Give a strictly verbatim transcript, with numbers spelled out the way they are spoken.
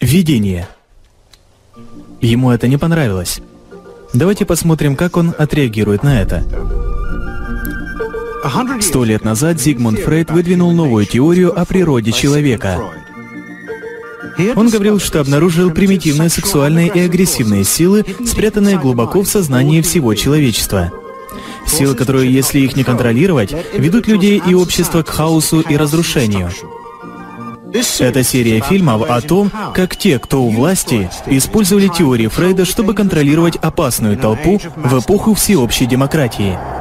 Видение. Ему это не понравилось. Давайте посмотрим, как он отреагирует на это. Сто лет назад Зигмунд Фрейд выдвинул новую теорию о природе человека. Он говорил, что обнаружил примитивные сексуальные и агрессивные силы, спрятанные глубоко в сознании всего человечества. Силы, которые, если их не контролировать, ведут людей и общество к хаосу и разрушению. Это серия фильмов о том, как те, кто у власти, использовали теории Фрейда, чтобы контролировать опасную толпу в эпоху всеобщей демократии.